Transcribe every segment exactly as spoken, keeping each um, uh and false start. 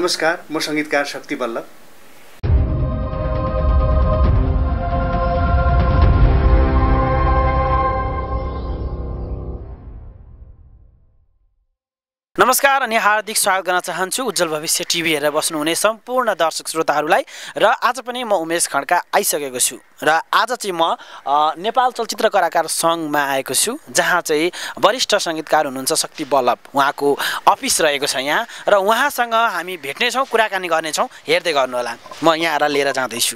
नमस्कार, म संगीतकार शक्ति बल्लभ। नमस्कार अनि हार्दिक स्वागत गर्न चाहन्छु उज्जवल भविष्य टिभी हेरेर बस्नुहुने सम्पूर्ण दर्शक श्रोताहरूलाई। र आज पनि म उमेश खड्का आइसकेको छु र आज चाहिँ म नेपाल चलचित्र कलाकार सङ्घमा आएको छु, जहाँ चाहिँ वरिष्ठ सङ्गीतकार हुनुहुन्छ शक्ति बल्लभ, उहाँको अफिस रहेको छ यहाँ र उहाँसँग हामी भेट्नेछौँ, कुराकानी गर्नेछौँ। हेर्दै गर्नुहोला, म यहाँहरूलाई लिएर जाँदैछु।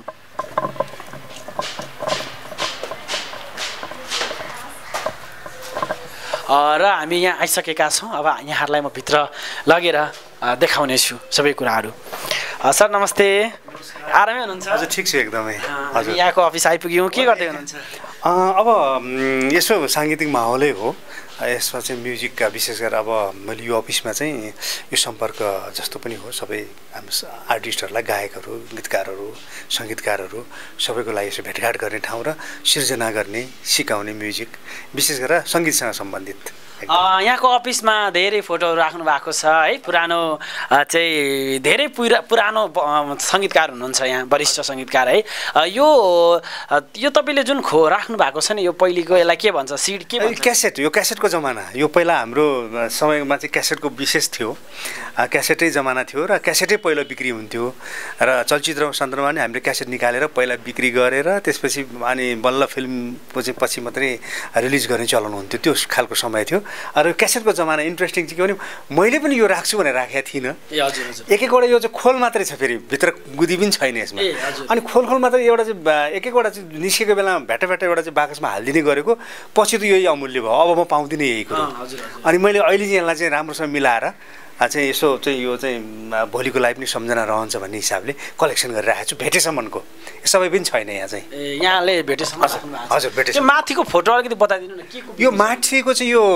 र हामी यहाँ आइसकेका छौँ। अब यहाँहरूलाई म भित्र लगेर देखाउने छु सबै कुराहरू। सर नमस्ते, आरामै हुनुहुन्छ? हजुर ठिक छु एकदमै। हजुर यहाँको अफिस आइपुग्यौँ, के गर्दै हुनुहुन्छ? अब यसो साङ्गीतिक माहौलै हो। यसमा चाहिँ म्युजिकका विशेष गरेर अब मैले यो अफिसमा चाहिँ यो सम्पर्क जस्तो पनि हो, सबै हाम्रो आर्टिस्टहरूलाई, गायकहरू, गीतकारहरू, सङ्गीतकारहरू सबैको लागि यसो भेटघाट गर्ने ठाउँ र सिर्जना गर्ने, सिकाउने म्युजिक विशेष गरेर सङ्गीतसँग सम्बन्धित। यहाँको अफिसमा धेरै फोटोहरू राख्नु भएको छ है, पुरानो चाहिँ धेरै पुरा पुरानो सङ्गीतकार हुनुहुन्छ यहाँ, वरिष्ठ सङ्गीतकार है। यो यो तपाईँले जुन खो राख्नु भएको छ नि, यो पहिलेको यसलाई के भन्छ, सिडी के भन्छ? क्यासेट। यो क्यासेटको जमाना। यो पहिला हाम्रो समयमा चाहिँ क्यासेटको विशेष थियो, क्यासेटै जमाना थियो र क्यासेटै पहिला बिक्री हुन्थ्यो र चलचित्र सन्दर्भमा नि हामीले क्यासेट निकालेर पहिला बिक्री गरेर त्यसपछि अनि बल्ल फिल्मको चाहिँ पछि मात्रै रिलिज गर्ने चलन हुन्थ्यो। त्यो खालको समय थियो। अरू क्यासेटको जमाना इन्ट्रेस्टिङ चाहिँ के भने मैले पनि यो राख्छु भनेर राखेको थिइनँ। एक एकवटा यो चाहिँ खोल मात्रै छ, फेरि भित्र गुदी पनि छैन यसमा। अनि खोल खोल मात्रै एउटा चाहिँ एक एकवटा चाहिँ निस्केको बेलामा भेटा भेटा एउटा चाहिँ बाकसमा हालिदिने गरेको, पछि त यही अमूल्य भयो, अब म पाउँदिनँ यही कुरो। अनि मैले अहिले चाहिँ यसलाई चाहिँ राम्रोसँग मिलाएर चाहिँ यसो चाहिँ यो चाहिँ भोलिको लागि पनि सम्झना रहन्छ भन्ने हिसाबले कलेक्सन गरेर राखेको छु। भेटेसम्मको सबै पनि छैन यहाँ चाहिँ। यहाँले भेटेसम्म? हजुर भेटेसम्म। माथिको फोटो अलिकति बताइदिनु न के? यो माथिको चाहिँ यो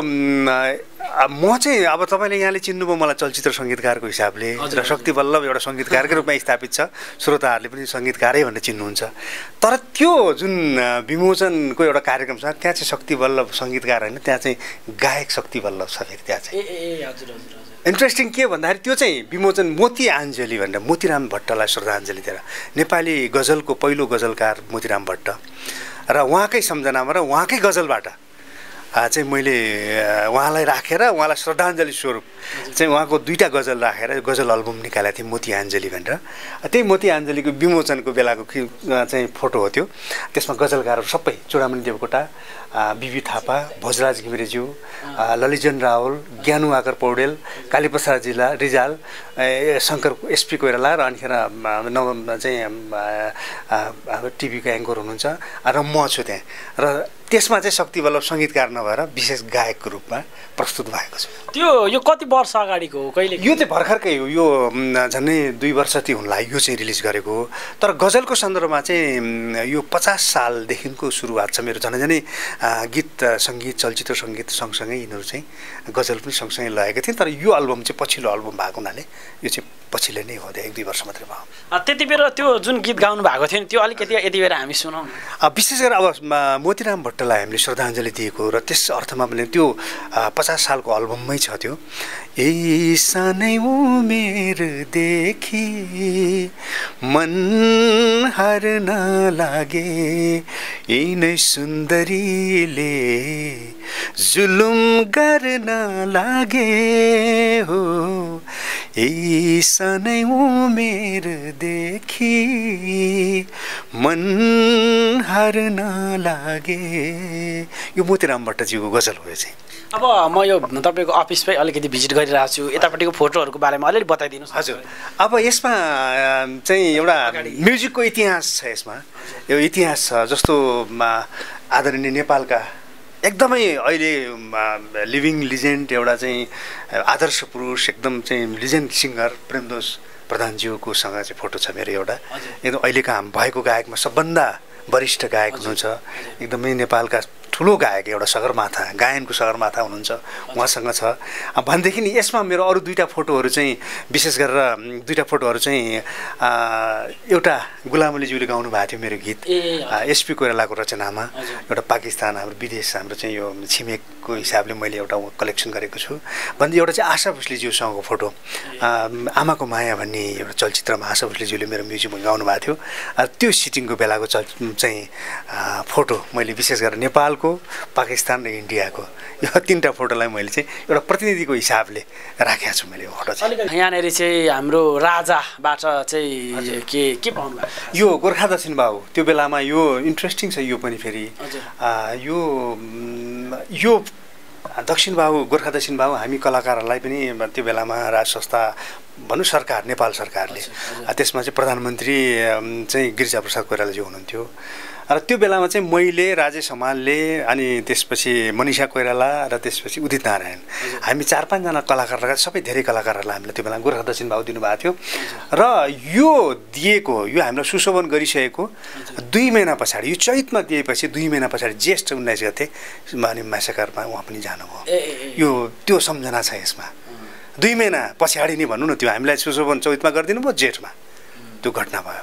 म चाहिँ अब तपाईँले यहाँले चिन्नुभयो मलाई चलचित्र सङ्गीतकारको हिसाबले र शक्ति बल्लभ एउटा सङ्गीतकारकै रूपमा स्थापित छ। श्रोताहरूले पनि सङ्गीतकारै भनेर चिन्नुहुन्छ। तर त्यो जुन विमोचनको एउटा कार्यक्रम छ त्यहाँ चाहिँ शक्ति बल्लभ सङ्गीतकार होइन, त्यहाँ चाहिँ गायक शक्ति बल्लभ छ फेरि त्यहाँ चाहिँ। ए हजुर हजुर। इन्ट्रेस्टिङ के भन्दाखेरि त्यो चाहिँ विमोचन मोती आञ्जली भनेर मोतीराम भट्टलाई श्रद्धाञ्जली दिएर, नेपाली गजलको पहिलो गजलकार मोतीराम भट्ट र उहाँकै सम्झनामा र उहाँकै गजलबाट चाहिँ मैले उहाँलाई राखेर उहाँलाई श्रद्धाञ्जली स्वरूप चाहिँ उहाँको दुईवटा गजल राखेर गजल एल्बम निकालेको थिएँ मोती आञ्जली भनेर। त्यही मोती आञ्जलीको विमोचनको बेलाको चाहिँ फोटो हो त्यो। त्यसमा गजलकारहरू सबै चूडामणि देवकोटा, बिबी थापा, भोजराज घिमिरेज्यू, ललिजन रावल, ज्ञानु आकर पौडेल, कालीप्रसाद जिल्ला रिजाल, शङ्कर एसपी कोइराला र अनिखेर नव चाहिँ हाम्रो टिभीको एङ्कर हुनुहुन्छ र म छु त्यहाँ। र त्यसमा चाहिँ शक्ति बल्लभ सङ्गीतकार नभएर विशेष गायकको रूपमा प्रस्तुत भएको छ। त्यो यो कति वर्ष अगाडिको हो? कहिले? यो चाहिँ भर्खरकै हो। यो झन्डै दुई वर्ष ती हुन लाग्यो यो चाहिँ रिलिज गरेको हो। तर गजलको सन्दर्भमा चाहिँ यो पचास सालदेखिको सुरुवात छ मेरो। झन् झनै गीत सङ्गीत, चलचित्र सङ्गीत सँगसँगै यिनीहरू चाहिँ गजल पनि सँगसँगै लगाएको थिएँ। तर यो एल्बम चाहिँ पछिल्लो एल्बम भएको हुनाले यो चाहिँ पछिल्लो नै हो, एक दुई वर्ष मात्रै भयो। त्यति बेला त्यो जुन गीत गाउनु भएको थियो नि, त्यो अलिकति यति बेला हामी सुनौँ। विशेष गरेर अब मोतीराम भट्टलाई हामीले श्रद्धाञ्जली दिएको र त्यस अर्थमा पनि त्यो पचास सालको एल्बममै छ त्यो। यही सानै उमेरदेखि मन हार्न लागे, यही नै सुन्दरीले जुलुम गर्न लागे हो, यही सानै उमेरदेखि मन हार्न लागे। यो मोतीराम भट्टजीको गजल हो यो चाहिँ। अब म यो तपाईँको अफिसमै अलिकति भिजिट गरिरहेको छु, यतापट्टिको फोटोहरूको बारेमा अलिअलि बताइदिनुहोस्। हजुर, अब यसमा चाहिँ एउटा म्युजिकको इतिहास छ। यसमा यो इतिहास छ जस्तो आदरणीय नेपालका एकदमै अहिले लिभिङ लिजेन्ड एउटा चाहिँ आदर्श पुरुष, एकदम चाहिँ लिजेन्ड सिङ्गर प्रेमदोष प्रधानज्यूको सँग चाहिँ फोटो छ मेरो एउटा। एकदम अहिलेका भएको गायकमा सबभन्दा वरिष्ठ गायक हुनुहुन्छ, एकदमै नेपालका ठुलो गायक एउटा सगरमाथा गायनको सगरमाथा हुनुहुन्छ उहाँसँग छ भनेदेखि नि यसमा मेरो अरू दुईवटा फोटोहरू चाहिँ विशेष गरेर दुईवटा फोटोहरू चाहिँ एउटा गुलाम अलीज्यूले गाउनु भएको थियो मेरो गीत एसपी कोइरालाको रचनामा एउटा पाकिस्तान हाम्रो विदेश हाम्रो चाहिँ यो छिमेकको हिसाबले मैले एउटा कलेक्सन गरेको छु भन्दै एउटा चाहिँ आशा भोसलेज्यूसँगको फोटो आमाको माया भन्ने एउटा चलचित्रमा आशा भोसलेज्यूले मेरो म्युजिकमा गाउनु भएको थियो त्यो सिटिङको बेलाको चल चाहिँ फोटो मैले विशेष गरेर नेपालको पाकिस्तान र इन्डियाको यो तिनवटा फोटोलाई मैले चाहिँ एउटा प्रतिनिधिको हिसाबले राखेको छु मैले यो फोटो चाहिँ यहाँनिर चाहिँ हाम्रो राजाबाट चाहिँ के के पाउनु भएको यो गोर्खा दक्षिण बाबु त्यो बेलामा यो इन्ट्रेस्टिङ छ यो पनि फेरि यो यो दक्षिण बाबु गोर्खा दक्षिण बाबु हामी कलाकारहरूलाई पनि त्यो बेलामा राज संस्था भनौँ सरकार नेपाल सरकारले त्यसमा चाहिँ प्रधानमन्त्री चाहिँ गिरिजाप्रसाद कोइरालाज्यू हुनुहुन्थ्यो र त्यो बेलामा चाहिँ मैले राजेश हमालले अनि त्यसपछि मनिषा कोइराला र त्यसपछि उदित नारायण हामी चार पाँचजना कलाकार लगायत सबै धेरै कलाकारहरूलाई हामीले त्यो बेला गोर्खा दक्षिण भाव दिनुभएको थियो र यो दिएको यो हामीलाई सुशोभन गरिसकेको दुई महिना पछाडि यो चैतमा दिएपछि दुई महिना पछाडि ज्येष्ठ उन्नाइस गते अनि मासेकरमा उहाँ पनि जानुभयो यो त्यो सम्झना छ यसमा दुई महिना पछाडि नै भन्नु न त्यो हामीलाई सुशोभन चैतमा गरिदिनु भयो जेठमा त्यो घटना भयो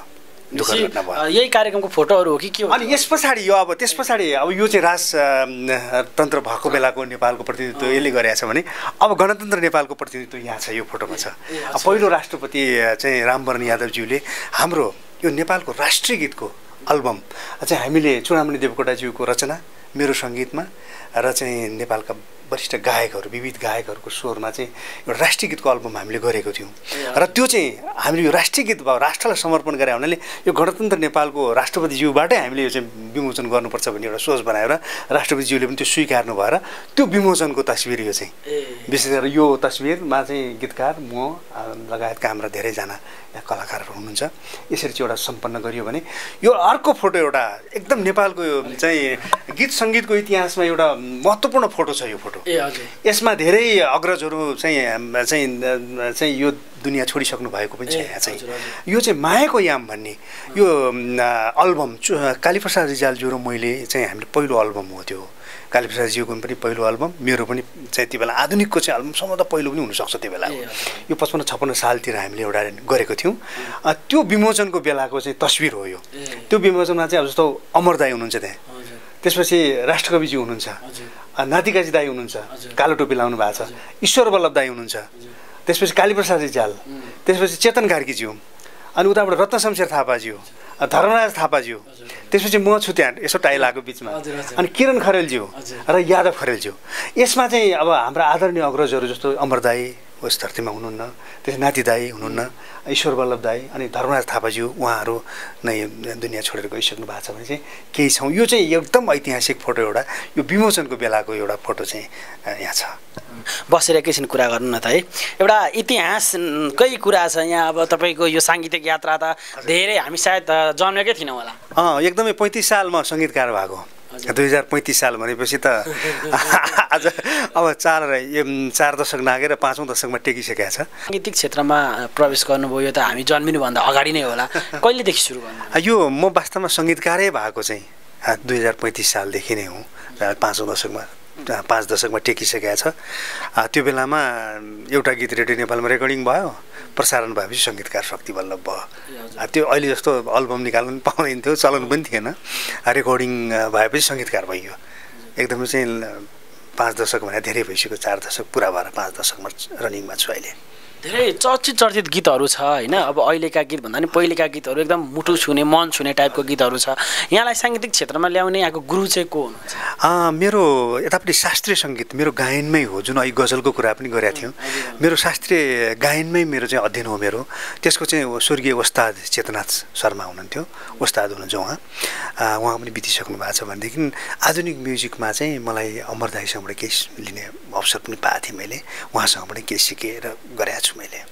यही कार्यक्रमको फोटोहरू हो कि के हो अनि यस पछाडि यो अब त्यस पछाडि अब यो चाहिँ राजतन्त्र भएको बेलाको नेपालको प्रतिनिधित्व यसले गरेछ भने अब गणतन्त्र नेपालको प्रतिनिधित्व यहाँ छ यो फोटोमा छ पहिलो राष्ट्रपति चाहिँ रामवरण यादवज्यूले हाम्रो यो नेपालको राष्ट्रिय गीतको एल्बम चाहिँ हामीले चुडामणि देवकोटाज्यूको रचना मेरो सङ्गीतमा र चाहिँ नेपालका वरिष्ठ गायकहरू विविध गायकहरूको स्वरमा चाहिँ एउटा राष्ट्रिय गीतको एल्बम हामीले गरेको थियौँ र त्यो चाहिँ हामीले यो राष्ट्रिय गीत भयो राष्ट्रलाई समर्पण गरे हुनाले यो गणतन्त्र नेपालको राष्ट्रपतिज्यूबाटै हामीले यो चाहिँ विमोचन गर्नुपर्छ भन्ने एउटा सोच बनाएर राष्ट्रपतिज्यूले पनि त्यो स्वीकार्नु भएर त्यो विमोचनको तस्बिर यो चाहिँ विशेष गरेर यो तस्बिरमा चाहिँ गीतकार म लगायतका हाम्रा धेरैजना यहाँ कलाकारहरू हुनुहुन्छ यसरी चाहिँ एउटा सम्पन्न गरियो भने यो अर्को फोटो एउटा एकदम नेपालको यो चाहिँ गीत सङ्गीतको इतिहासमा एउटा महत्त्वपूर्ण फोटो छ यो फोटो यसमा धेरै अग्रजहरू चाहिँ चाहिँ चाहिँ यो दुनियाँ छोडिसक्नु भएको पनि छ यहाँ चाहिँ यो चाहिँ मायाको याम भन्ने यो एल्बम कालीप्रसाद रिजालज्यू र मैले चाहिँ हामीले पहिलो एल्बम हो त्यो कालीप्रसादज्यूको पनि पहिलो एल्बम मेरो पनि चाहिँ त्यो बेला आधुनिकको चाहिँ एल्बम सम्भवतः पहिलो पनि हुनसक्छ त्यो बेला यो पचपन्न छप्पन्न सालतिर हामीले एउटा गरेको थियौँ त्यो विमोचनको बेलाको चाहिँ तस्बिर हो यो त्यो विमोचनमा चाहिँ अब जस्तो अमर दाई हुनुहुन्छ त्यहाँ त्यसपछि राष्ट्रकविज्यू हुनुहुन्छ नातिकाजी दाई हुनुहुन्छ कालो टोपी लाउनु भएको छ ईश्वर वल्लभ दाई हुनुहुन्छ त्यसपछि कालीप्रसाद रिजाल त्यसपछि चेतन कार्कीज्यू अनि उताबाट रत्न शमशेर थापाज्यू धर्मराज थापाज्यू त्यसपछि म छु त्यहाँ यसो टाइ लगाएको बिचमा अनि किरण खरेलज्यू र यादव खरेलज्यू यसमा चाहिँ अब हाम्रा आदरणीय अग्रजहरू जस्तो अमर दाई उस धरतीमा हुनुहुन्न त्यसै नाति दाई हुनुहुन्न ईश्वर वल्लभ दाई अनि धर्मराज थापाज्यू उहाँहरू नै दुनियाँ छोडेर गइसक्नु भएको छ भने चाहिँ केही छौँ यो चाहिँ एकदम ऐतिहासिक फोटो एउटा यो विमोचनको बेलाको एउटा फोटो चाहिँ यहाँ छ बसेर एकैछिन कुरा गर्नु न त है एउटा इतिहासकै कुरा छ यहाँ अब तपाईँको यो साङ्गीतिक यात्रा त धेरै हामी सायद जन्मेकै थिएनौँ होला अँ एकदमै पैँतिस सालमा सङ्गीतकार भएको दुई हजार पैँतिस साल भनेपछि त आज अब चार चार दशक नागेर पाँचौँ दशकमा टेकिसकेका छ साङ्गीतिक क्षेत्रमा प्रवेश गर्नुभयो यो त हामी जन्मिनुभन्दा अगाडि नै होला कहिलेदेखि सुरु गर्नु यो म वास्तवमा सङ्गीतकारै भएको चाहिँ दुई हजार पैँतिस सालदेखि नै हुँ पाँचौँ दशकमा पाँच दशकमा टेकिसकेका छ त्यो बेलामा एउटा गीत रेडियो नेपालमा रेकर्डिङ भयो प्रसारण भएपछि सङ्गीतकार शक्ति वल्लभ भयो त्यो अहिले जस्तो एल्बम निकाल्नु पनि पाउँदैन थियो चलन पनि थिएन रेकर्डिङ भएपछि सङ्गीतकार भइयो एकदमै चाहिँ पाँच दशक भने धेरै भइसक्यो चार दशक पुरा भएर पाँच दशकमा रनिङमा छु अहिले धेरै चर्चित चर्चित गीतहरू छ होइन अब अहिलेका गीत भन्दा पनि पहिलेका गीतहरू एकदम मुटु छुने मन छुने टाइपको गीतहरू छ यहाँलाई साङ्गीतिक क्षेत्रमा ल्याउने यहाँको गुरु चाहिँ को हुनुहुन्छ मेरो यतापट्टि शास्त्रीय सङ्गीत मेरो गायनमै हो जुन अहिले गजलको कुरा पनि गरेका थियौँ मेरो शास्त्रीय गायनमै मेरो चाहिँ अध्ययन हो मेरो त्यसको चाहिँ स्वर्गीय ओस्ताद चेतनाथ शर्मा हुनुहुन्थ्यो ओस्ताद हुनुहुन्छ उहाँ उहाँ पनि बितिसक्नु भएको छ भनेदेखि आधुनिक म्युजिकमा चाहिँ मलाई अमर दाईसँगबाट केही लिने अवसर पनि पाएको थिएँ मैले उहाँसँग पनि केही सिकेर गरेको छु मैले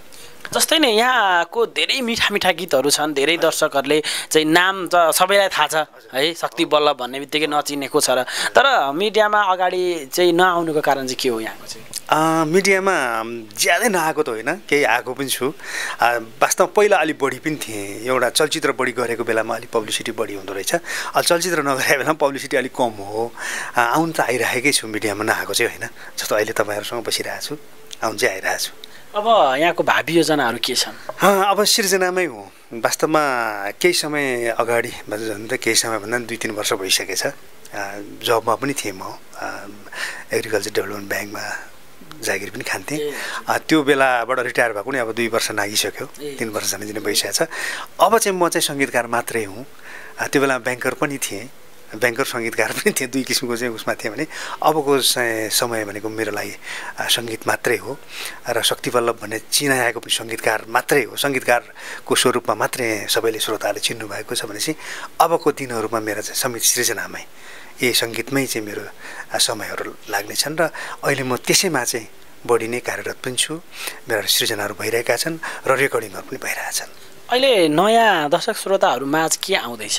जस्तै नै यहाँको धेरै मिठा मिठा गीतहरू छन्, धेरै दर्शकहरूले चाहिँ नाम त सबैलाई थाहा छ है, शक्ति बल्लभ भन्ने बित्तिकै नचिनेको छ र, तर मिडियामा अगाडि चाहिँ नआउनुको कारण चाहिँ के हो यहाँको चाहिँ? मिडियामा ज्यादै नआएको त होइन, केही आएको पनि छु। वास्तवमा पहिला अलिक बढी पनि थिएँ, एउटा चलचित्र बढी गरेको बेलामा अलिक पब्लिसिटी बढी हुँदो रहेछ। अहिले चलचित्र नगरेको बेलामा पब्लिसिटी अलिक कम हो। आउनु त आइरहेकै छु, मिडियामा नआएको चाहिँ होइन। जस्तो अहिले तपाईँहरूसँग बसिरहेको छु, आउनु चाहिँ आइरहेको छु। अब यहाँको भावी योजनाहरू के छन्? अब सिर्जनामै हो। वास्तवमा केही समय अगाडि भन्दा त केही समय भन्दा दुई तिन वर्ष भइसकेछ, जबमा पनि थिएँ म, एग्रिकल्चर डेभलपमेन्ट ब्याङ्कमा जागिर पनि खान्थेँ। त्यो बेलाबाट रिटायर भएको नि अब दुई वर्ष नागिसक्यो, तिन वर्ष जाने दिने भइसकेको छ। अब चाहिँ म चाहिँ सङ्गीतकार मात्रै हुँ। त्यो बेला ब्याङ्कर पनि थिएँ, ब्याङ्कर सङ्गीतकार पनि थिएँ, दुई किसिमको चाहिँ उसमा थिएँ भने अबको समय भनेको मेरो लागि सङ्गीत मात्रै हो र शक्ति बल्लभ भन्ने चिनाएको पनि सङ्गीतकार मात्रै हो। सङ्गीतकारको स्वरूपमा मात्रै सबैले श्रोताले चिन्नु भएको छ भनेपछि अबको दिनहरूमा मेरो चाहिँ सङ्गीत सृजनामै, यही सङ्गीतमै चाहिँ मेरो समयहरू लाग्नेछन् र अहिले म त्यसैमा चाहिँ बढी नै कार्यरत पनि छु। मेरा सृजनाहरू भइरहेका छन् र रेकर्डिङहरू पनि भइरहेछन्। अहिले नयाँ दर्शक श्रोताहरूमा चाहिँ के आउँदैछ?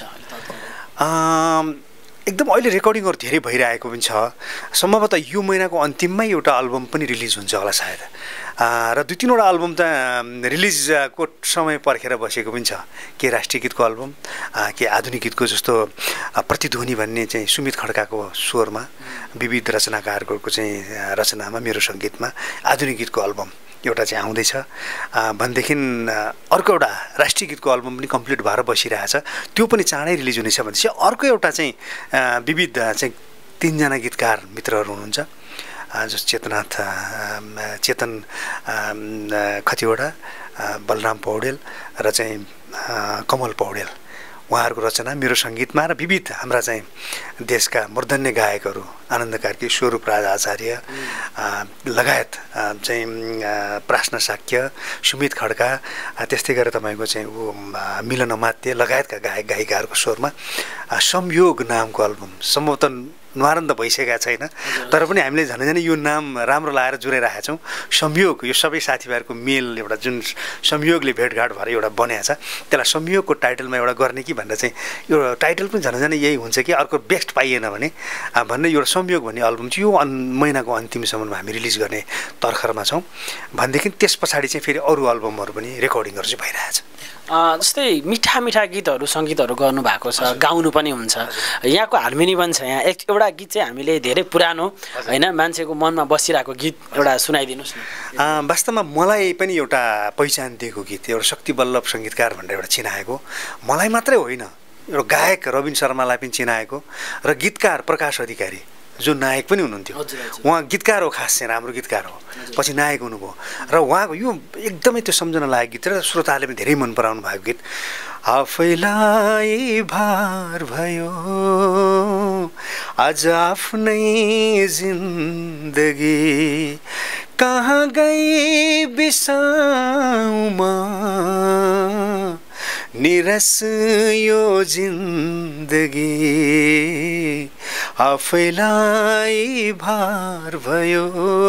एकदम अहिले रेकर्डिङहरू धेरै भइरहेको पनि छ। सम्भवतः यो महिनाको अन्तिममै एउटा अल्बम पनि रिलिज हुन्छ होला सायद, र दुई तिनवटा अल्बम त रिलिजको समय पर्खेर बसेको पनि छ। के राष्ट्रिय गीतको अल्बम, के आधुनिक गीतको जस्तो प्रतिध्वनि भन्ने चाहिँ सुमित खड्काको स्वरमा विविध रचनाकारहरूको चाहिँ रचनामा मेरो सङ्गीतमा आधुनिक गीतको अल्बम एउटा चाहिँ आउँदैछ। भनेदेखि अर्को एउटा राष्ट्रिय गीतको अल्बम पनि कम्प्लिट भएर बसिरहेछ, त्यो पनि चाँडै रिलिज हुनेछ भनेपछि अर्को एउटा चाहिँ विविध चाहिँ तिनजना गीतकार मित्रहरू हुनुहुन्छ, जस चेतनाथ चेतन खतिवडा, बलराम पौडेल र चाहिँ कमल पौडेल, उहाँहरूको रचना मेरो सङ्गीतमा र विविध हाम्रा चाहिँ देशका मूर्धन्य गायकहरू आनन्द कार्की, स्वरूप राज आचार्य लगायत चाहिँ प्राश्न शाक्य, सुमित खड्का, त्यस्तै गरेर तपाईँको चाहिँ ऊ मिलन अमात्य लगायतका गायक गायिकाहरूको स्वरमा संयोग नामको अल्बम सम्भवतः नुहारन त भइसकेका छैन, तर पनि हामीले झन् झन् यो नाम राम्रो लगाएर जुराइरहेका छौँ। संयोग, यो सबै साथीभाइहरूको मेल एउटा जुन संयोगले भेटघाट भएर एउटा बनेको छ, त्यसलाई संयोगको टाइटलमा एउटा गर्ने कि भनेर चाहिँ यो टाइटल पनि झन् झन् यही हुन्छ कि अर्को बेस्ट पाइएन भने भन्ने एउटा संयोग भन्ने अल्बम चाहिँ यो अन् महिनाको अन्तिमसम्ममा हामी रिलिज गर्ने तर्खरमा छौँ। भनेदेखि त्यस पछाडि चाहिँ फेरि अरू अल्बमहरू पनि रेकर्डिङहरू चाहिँ भइरहेछ। जस्तै मिठा मिठा गीतहरू सङ्गीतहरू गर्नुभएको छ, गाउनु पनि हुन्छ, यहाँको हार्मोनी पनि छ। यहाँ एक एउटा गीत चाहिँ हामीले धेरै पुरानो होइन, मान्छेको मनमा बसिरहेको गीत एउटा सुनाइदिनुहोस् न। वास्तवमा मलाई पनि एउटा पहिचान दिएको गीत, एउटा शक्ति बल्लभ सङ्गीतकार भनेर एउटा चिनाएको, मलाई मात्रै होइन एउटा गायक रविन शर्मालाई पनि चिनाएको र गीतकार प्रकाश अधिकारी जो नायक पनि हुनुहुन्थ्यो, उहाँ गीतकार हो, खास चाहिँ राम्रो गीतकार हो, पछि नायक हुनुभयो र उहाँको यो एकदमै त्यो सम्झना लागेको गीत र श्रोताले पनि धेरै मन पराउनु भएको गीत। आफैलाई भार भयो आज आफ्नै जिन्दगी, कहाँ गई बिसाउमा निरस यो जिन्दगी, आफैलाई भार भयो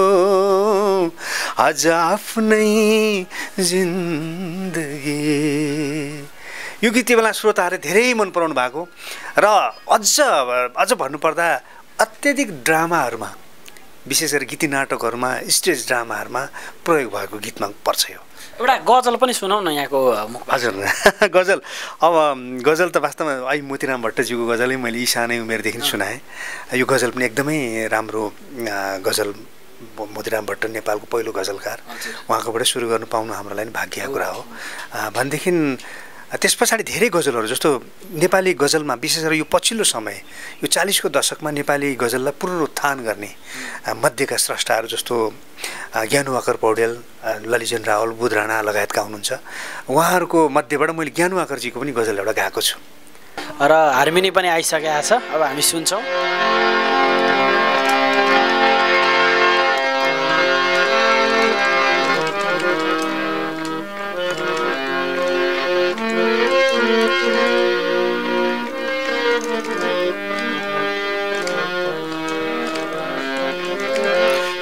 आज आफ्नै जिन्दगी। यो गीत त्यो बेला श्रोताहरूले धेरै मन पराउनु भएको र अझ अझ भन्नुपर्दा अत्यधिक ड्रामाहरूमा, विशेष गरी गीती नाटकहरूमा, स्टेज ड्रामाहरूमा प्रयोग भएको गीतमा पर्छ यो। एउटा गजल पनि सुनाउ न यहाँको। हजुर गजल, अब गजल त वास्तवमा आई मोतीराम भट्टजीको गजलै मैले यी सानै उमेरदेखि सुनाएँ। यो गजल पनि एकदमै राम्रो गजल, मोतीराम भट्ट नेपालको पहिलो गजलकार, उहाँकोबाट सुरु गर्नु पाउनु हाम्रो लागि भाग्यको कुरा हो। भनेदेखि त्यस पछाडि धेरै गजलहरू, जस्तो नेपाली गजलमा विशेष गरी यो पछिल्लो समय यो चालिसको दशकमा नेपाली गजललाई पुनरुत्थान गर्ने मध्येका स्रष्टाहरू जस्तो ज्ञानुवाकर पौडेल, ललिजन रावल, बुध राणा लगायतका हुनुहुन्छ। उहाँहरूको मध्येबाट मैले ज्ञानुवाकरजीको पनि गजल एउटा गाएको छु र हार्मोनी पनि आइसकेको छ, अब हामी सुन्छौँ।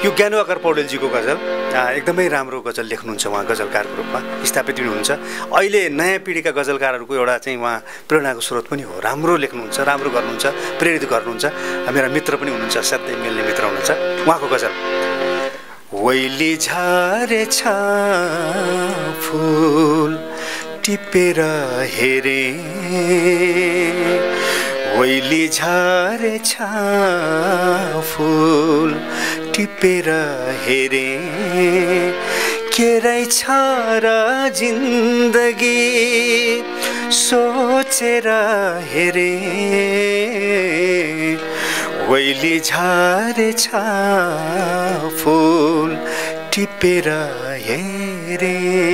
यो ज्ञानुआकर पौडेलजीको गजल एकदमै राम्रो गजल लेख्नुहुन्छ उहाँ गजलकारको रूपमा स्थापित पनि हुनुहुन्छ। अहिले नयाँ पिँढीका गजलकारहरूको एउटा चाहिँ उहाँ प्रेरणाको स्रोत पनि हो। राम्रो लेख्नुहुन्छ, राम्रो गर्नुहुन्छ, प्रेरित गर्नुहुन्छ। मेरा मित्र पनि हुनुहुन्छ, सधैँ मिल्ने मित्र हुनुहुन्छ। उहाँको गजल वैली झारेछ फुल टिपेर हेरे, वैली झारेछ फुल टिपेर हेरे, के रहेछ र जिन्दगी सोचेर हेरे, वैली झारेछ फुल टिपेर हेरे।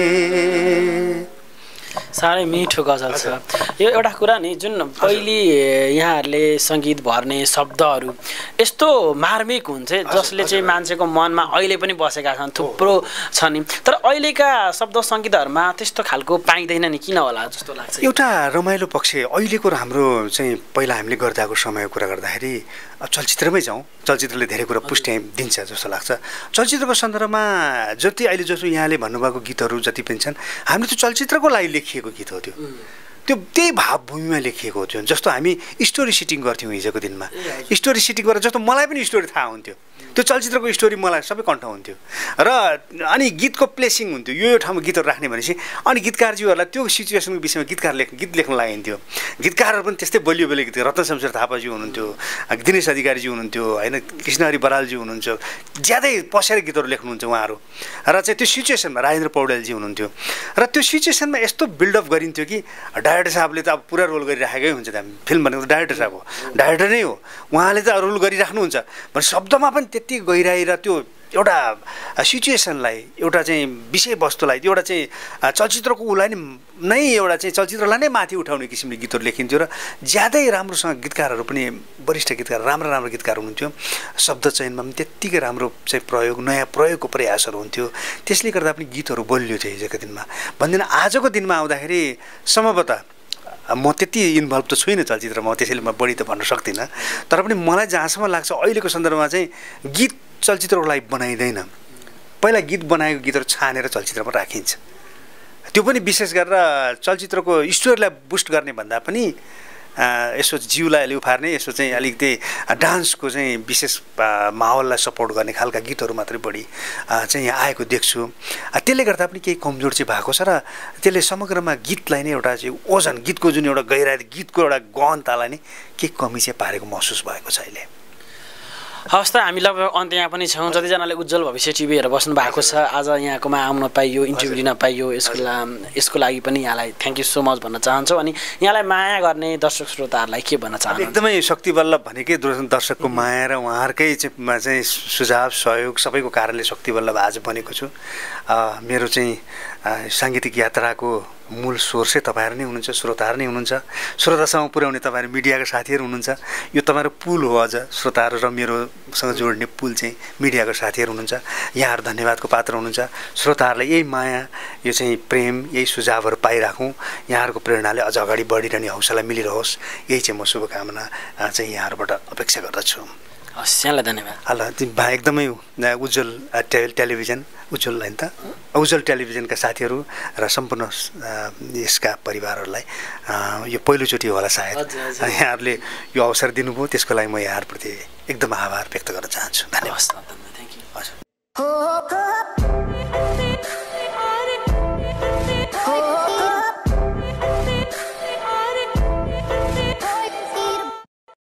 साह्रै मिठो गजल छ यो। एउटा कुरा नि जुन पहिले यहाँहरूले सङ्गीत भर्ने शब्दहरू यस्तो मार्मिक हुन्छ जसले चाहिँ मान्छेको मनमा अहिले पनि बसेका छन्, थुप्रो छ नि। तर अहिलेका शब्द सङ्गीतहरूमा त्यस्तो खालको पाइँदैन नि, किन होला जस्तो लाग्छ? एउटा रमाइलो पक्ष अहिलेको हाम्रो चाहिँ पहिला हामीले गर्दाको समयको कुरा गर्दाखेरि चलचित्रमै जाउँ, चलचित्रले धेरै कुरा पुष्टि दिन्छ जस्तो लाग्छ। चलचित्रको सन्दर्भमा जति अहिले जस्तो यहाँले भन्नुभएको गीतहरू जति पनि छन्, हामीले त्यो चलचित्रको लागि लेखिएको गीत हो। त्यो त्यो त्यही भावभूमिमा लेखिएको थियो। जस्तो हामी स्टोरी सिटिङ गर्थ्यौँ हिजोको दिनमा, स्टोरी सिटिङ गरेर जस्तो मलाई पनि स्टोरी थाहा हुन्थ्यो, त्यो चलचित्रको स्टोरी मलाई सबै कन्ठ हुन्थ्यो र अनि गीतको प्लेसिङ हुन्थ्यो, यो यो ठाउँमा गीतहरू राख्ने भनेपछि अनि गीतकारज्यूहरूलाई त्यो सिचुएसनको विषयमा गीतकार लेख गीत लेख्न लागिन्थ्यो। गीतकारहरू पनि त्यस्तै बलियो बलियो गीत, रत्न शमशेर थापाज्यू हुनुहुन्थ्यो, दिनेश अधिकारीज्यू हुनुहुन्थ्यो होइन, कृष्णहरि बरालज्यू हुनुहुन्थ्यो, ज्यादै पसेर गीतहरू लेख्नुहुन्छ उहाँहरू। र चाहिँ त्यो सिचुएसनमा राजेन्द्र पौडेलजी हुनुहुन्थ्यो र त्यो सिचुएसनमा यस्तो बिल्डअप गरिन्थ्यो कि डाइरेक्टर साहबले त अब पुरा रोल गरिराखेकै हुन्छ। त्यहाँ फिल्म भनेको त डाइरेक्टर साहब हो, डाइरेक्टर नै हो, उहाँले त रोल गरिराख्नुहुन्छ भने शब्दमा पनि त्यति गहिराई र त्यो एउटा सिचुएसनलाई, एउटा चाहिँ विषयवस्तुलाई, एउटा चाहिँ चलचित्रको उसलाई नै एउटा चाहिँ चलचित्रलाई नै माथि उठाउने किसिमले गीतहरू लेखिन्थ्यो र ज्यादै राम्रोसँग गीतकारहरू पनि वरिष्ठ गीतकार, राम्रो राम्रो गीतकार हुनुहुन्थ्यो। शब्द चयनमा पनि त्यत्तिकै राम्रो चाहिँ प्रयोग, नयाँ प्रयोगको प्रयासहरू हुन्थ्यो। त्यसले गर्दा पनि गीतहरू बलियो थियो हिजोको दिनमा। भन्दिनँ आजको दिनमा आउँदाखेरि सम्भवतः म त्यति इन्भल्भ त छुइनँ चलचित्रमा, त्यसैले म बढी त भन्न सक्दिनँ। तर पनि मलाई जहाँसम्म लाग्छ अहिलेको सन्दर्भमा चाहिँ गीत चलचित्रको लागि बनाइँदैन। पहिला गीत बनाएको गीतहरू छानेर चलचित्रमा राखिन्छ, त्यो पनि विशेष गरेर चलचित्रको स्टोरीलाई बुस्ट गर्ने भन्दा पनि यसो जिउलाई अलि उफार्ने, यसो चाहिँ अलिकति डान्सको चाहिँ विशेष माहौललाई सपोर्ट गर्ने खालका गीतहरू मात्रै बढी चाहिँ यहाँ आएको देख्छु। त्यसले गर्दा पनि केही कमजोर चाहिँ भएको छ र त्यसले समग्रमा गीतलाई नै एउटा चाहिँ ओजन, गीतको जुन एउटा गहिराई, गीतको एउटा गहनतालाई नै केही कमी चाहिँ पारेको महसुस भएको छ अहिले। हवस् त, हामी लगभग अन्त यहाँ पनि छौँ। जतिजनाले उज्जवल भविष्य टिभी हेरेर बस्नु भएको छ, आज यहाँकोमा आउन पाइयो, इन्टरभ्यू दिन पाइयो, यसको लागि यसको लागि पनि यहाँलाई थ्याङ्क यू सो मच भन्न चाहन्छौँ। अनि यहाँलाई माया गर्ने दर्शक श्रोताहरूलाई के भन्न चाहन्छु? एकदमै शक्तिबल्लभ भनेकै दर्शकको माया र उहाँहरूकै चाहिँ सुझाव सहयोग सबैको कारणले शक्तिबल्लभ आज बनेको छु। मेरो चाहिँ साङ्गीतिक यात्राको मूल सोर्सै तपाईँहरू नै हुनुहुन्छ, श्रोताहरू नै हुनुहुन्छ। श्रोतासँग पुर्याउने तपाईँहरू मिडियाका साथीहरू हुनुहुन्छ। यो तपाईँहरू पुल हो, अझ श्रोताहरू र मेरोसँग जोड्ने पुल चाहिँ मिडियाको साथीहरू हुनुहुन्छ। यहाँहरू धन्यवादको पात्र हुनुहुन्छ। श्रोताहरूलाई यही माया, यो चाहिँ प्रेम, यही सुझावहरू पाइराखौँ। यहाँहरूको प्रेरणाले अझ अगाडि बढिरहने हौसला मिलिरहोस्, यही चाहिँ म शुभकामना चाहिँ यहाँहरूबाट अपेक्षा गर्दछु। हस्, यहाँलाई धन्यवाद। हल्ला भा एकदमै उज्जवल टे टेलिभिजन उज्जवल होइन त उज्जवल टेलिभिजनका साथीहरू र सम्पूर्ण यसका परिवारहरूलाई यो पहिलोचोटि होला सायद यहाँहरूले यो अवसर दिनुभयो, त्यसको लागि म यहाँहरूप्रति एकदम आभार व्यक्त गर्न चाहन्छु। धन्यवाद। Thank you. हजुर।